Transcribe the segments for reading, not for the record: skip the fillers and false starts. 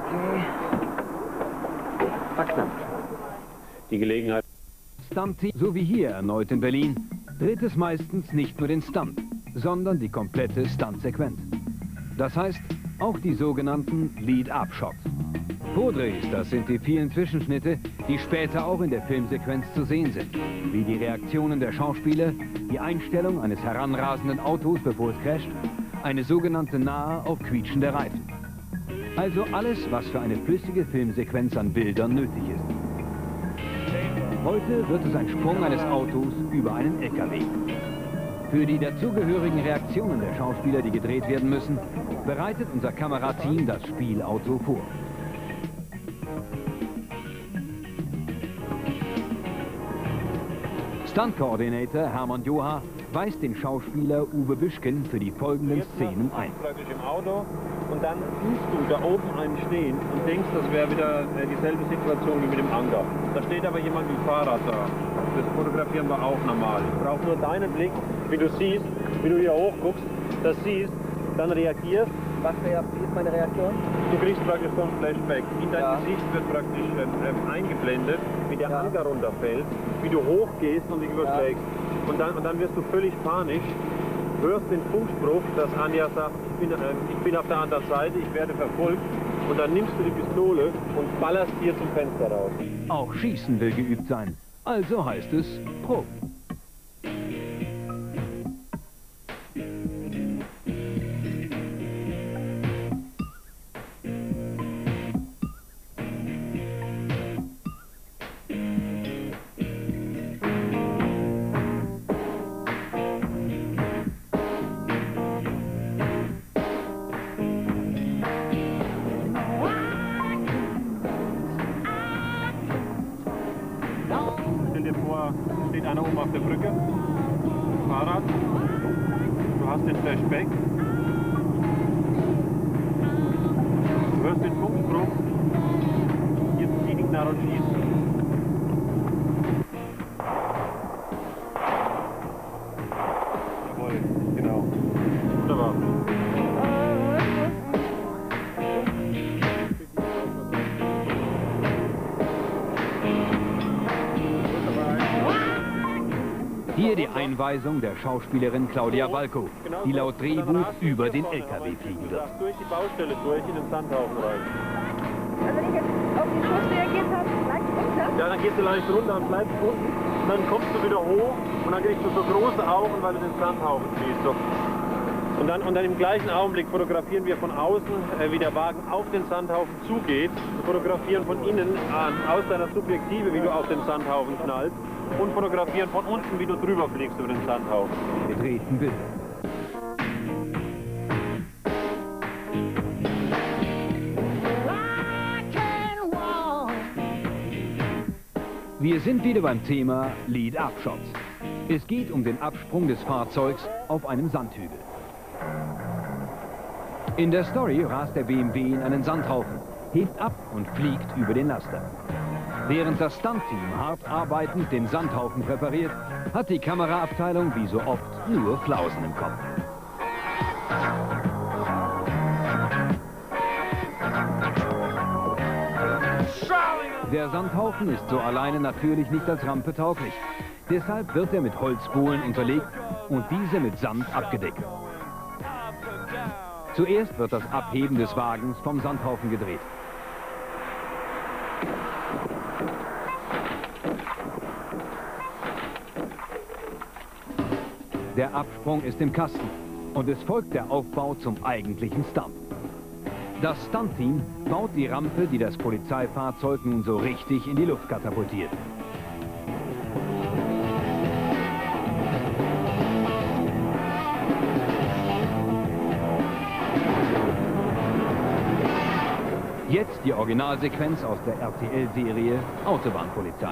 Okay. Verknappt. Die Gelegenheit. Stunt-Team, so wie hier erneut in Berlin, dreht es meistens nicht nur den Stunt, sondern die komplette Stunt-Sequenz. Das heißt, auch die sogenannten Lead-Up-Shots. Vordrehs, das sind die vielen Zwischenschnitte, die später auch in der Filmsequenz zu sehen sind. Wie die Reaktionen der Schauspieler, die Einstellung eines heranrasenden Autos, bevor es crasht, eine sogenannte nahe auf quietschende Reifen. Also alles, was für eine flüssige Filmsequenz an Bildern nötig ist. Heute wird es ein Sprung eines Autos über einen LKW. Für die dazugehörigen Reaktionen der Schauspieler, die gedreht werden müssen, bereitet unser Kamerateam das Spielauto vor. Stunt-Coordinator Hermann Joha weist den Schauspieler Uwe Büschken für die folgenden Szenen ein. Praktisch im Auto und dann siehst du da oben einen stehen und denkst, das wäre wieder dieselbe Situation wie mit dem Anker. Da steht aber jemand mit dem Fahrrad da. Das fotografieren wir auch normal. Ich brauche nur deinen Blick, wie du siehst, wie du hier hochguckst, das siehst, dann reagierst. Was ist meine Reaktion? Du kriegst praktisch so ein Flashback. In dein Gesicht wird praktisch eingeblendet, wie der Anker runterfällt, wie du hochgehst und dich überschlägst. Und dann wirst du völlig panisch, hörst den Funkspruch, dass Anja sagt, ich bin auf der anderen Seite, ich werde verfolgt. Und dann nimmst du die Pistole und ballerst hier zum Fenster raus. Auch Schießen will geübt sein. Also heißt es Probe. Steht einer oben auf der Brücke, Fahrrad, du hast den Flashback, du hörst den Funkspruch, jetzt zieh dich nach und schieß. Jawohl, genau. Wunderbar. Hier die Einweisung der Schauspielerin Claudia Balko, die laut Drehbuch über den LKW fliegen wird. Durch die Baustelle durch in den Sandhaufen rein. Also wenn ich jetzt auf den Schuss reagiert habe, leicht runter? Ja, dann gehst du leicht runter und bleibst unten. Und dann kommst du wieder hoch und dann kriegst du so große Augen, weil du den Sandhaufen siehst. So. Und dann im gleichen Augenblick fotografieren wir von außen, wie der Wagen auf den Sandhaufen zugeht. Wir fotografieren von innen aus deiner Subjektive, wie du auf den Sandhaufen knallst. Und fotografieren von unten, wie du drüber fliegst über den Sandhaufen. Gedrehten Bilder. Wir sind wieder beim Thema Lead-Up-Shots. Es geht um den Absprung des Fahrzeugs auf einem Sandhügel. In der Story rast der BMW in einen Sandhaufen, hebt ab und fliegt über den Laster. Während das Stunt-Team hart arbeitend den Sandhaufen präpariert, hat die Kameraabteilung wie so oft nur Flausen im Kopf. Der Sandhaufen ist so alleine natürlich nicht als Rampe tauglich. Deshalb wird er mit Holzbohlen unterlegt und diese mit Sand abgedeckt. Zuerst wird das Abheben des Wagens vom Sandhaufen gedreht. Der Absprung ist im Kasten und es folgt der Aufbau zum eigentlichen Stunt. Das Stunt-Team baut die Rampe, die das Polizeifahrzeug nun so richtig in die Luft katapultiert. Jetzt die Originalsequenz aus der RTL-Serie Autobahnpolizei.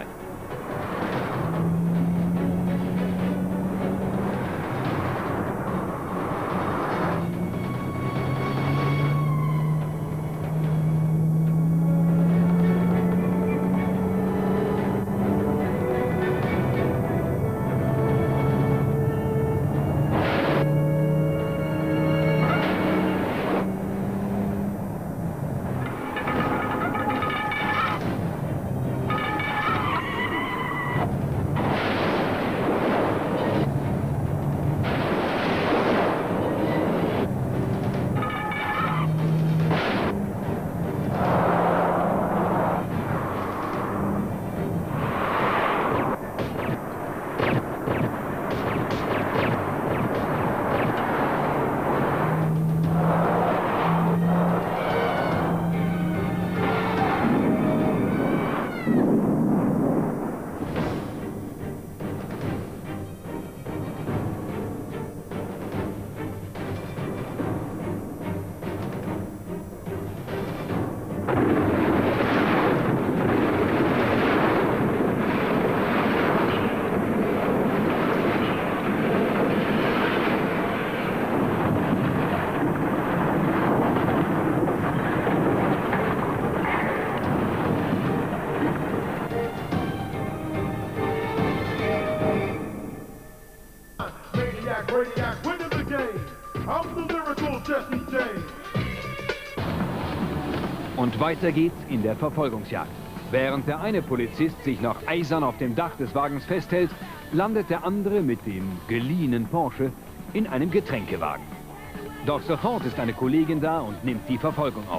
Und weiter geht's in der Verfolgungsjagd. Während der eine Polizist sich noch eisern auf dem Dach des Wagens festhält, landet der andere mit dem geliehenen Porsche in einem Getränkewagen. Doch sofort ist eine Kollegin da und nimmt die Verfolgung auf.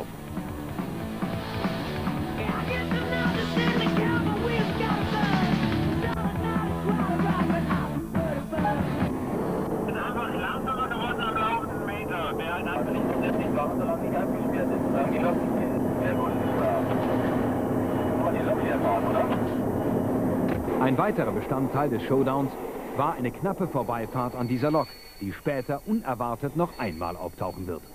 Ein weiterer Bestandteil des Showdowns war eine knappe Vorbeifahrt an dieser Lok, die später unerwartet noch einmal auftauchen wird.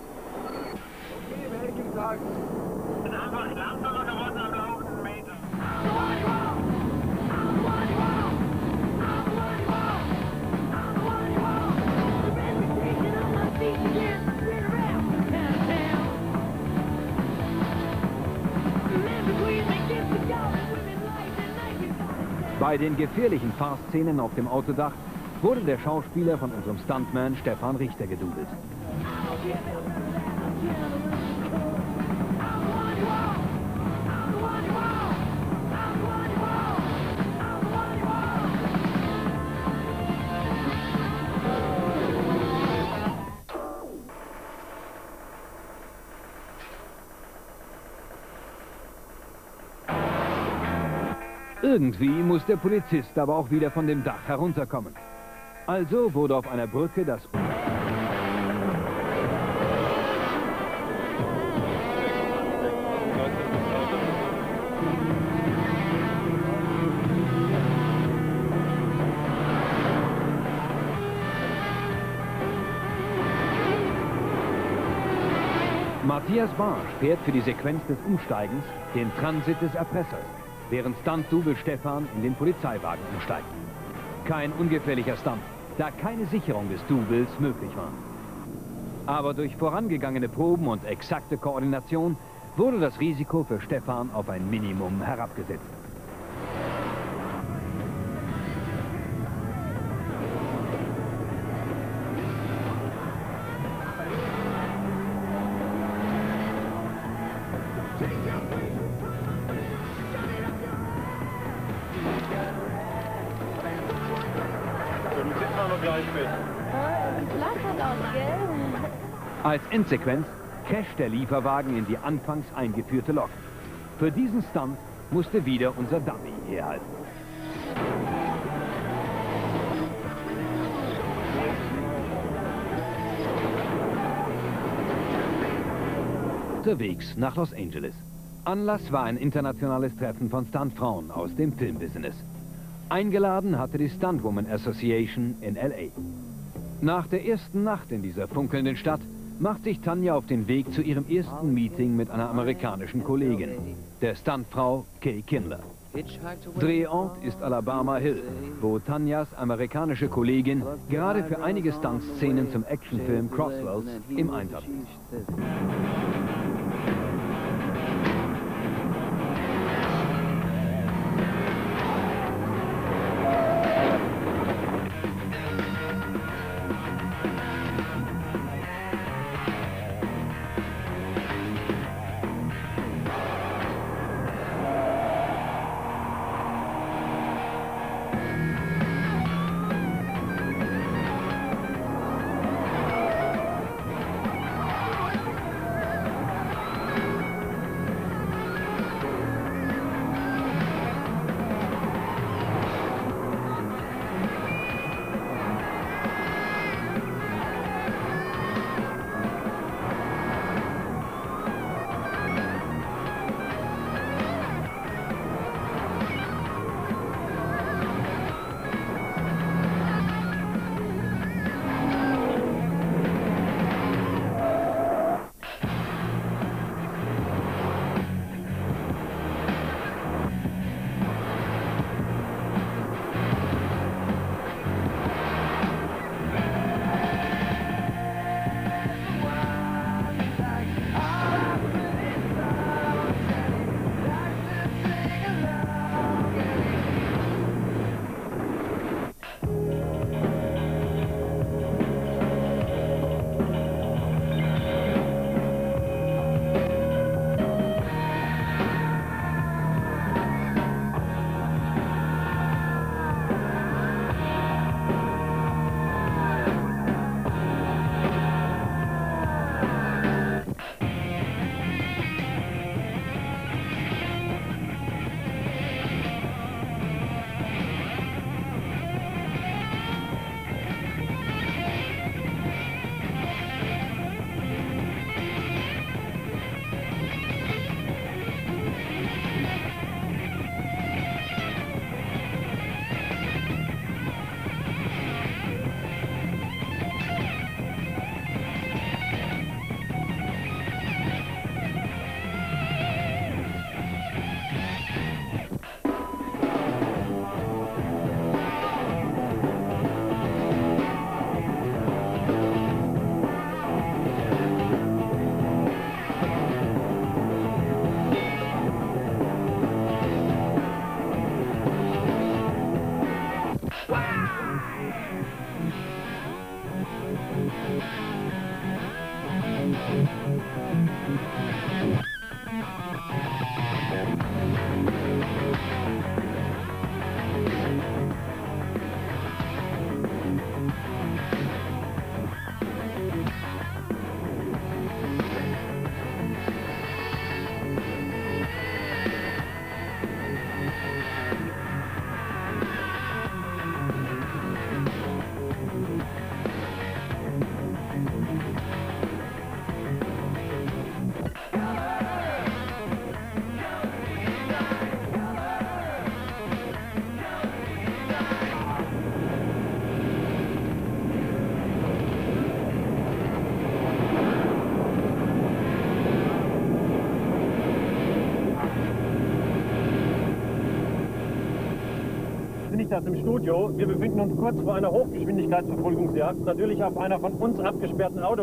Bei den gefährlichen Fahrszenen auf dem Autodach wurde der Schauspieler von unserem Stuntman Stefan Richter gedoubelt. Irgendwie muss der Polizist aber auch wieder von dem Dach herunterkommen. Also wurde auf einer Brücke das... Matthias Barsch fährt für die Sequenz des Umsteigens den Transit des Erpressers, während Stunt-Double Stefan in den Polizeiwagen umsteigt. Kein ungefährlicher Stunt, da keine Sicherung des Doubles möglich war. Aber durch vorangegangene Proben und exakte Koordination wurde das Risiko für Stefan auf ein Minimum herabgesetzt. Als Endsequenz crasht der Lieferwagen in die anfangs eingeführte Lok. Für diesen Stunt musste wieder unser Dummy herhalten. Unterwegs nach Los Angeles. Anlass war ein internationales Treffen von Stuntfrauen aus dem Filmbusiness. Eingeladen hatte die Stuntwoman Association in L.A. Nach der ersten Nacht in dieser funkelnden Stadt macht sich Tanja auf den Weg zu ihrem ersten Meeting mit einer amerikanischen Kollegin, der Stuntfrau Kay Kindler. Drehort ist Alabama Hill, wo Tanjas amerikanische Kollegin gerade für einige Stuntszenen zum Actionfilm Crossroads im Einsatz ist. Das im Studio. Wir befinden uns kurz vor einer Hochgeschwindigkeitsverfolgungsjagd, natürlich auf einer von uns abgesperrten Autobahn.